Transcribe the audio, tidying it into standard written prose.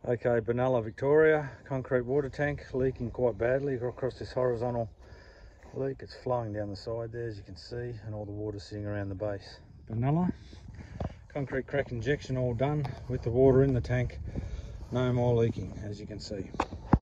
Okay, Benalla, Victoria, concrete water tank leaking quite badly across this horizontal leak. It's flowing down the side there, as you can see, and all the water sitting around the base. Benalla, concrete crack injection all done with the water in the tank. No more leaking, as you can see.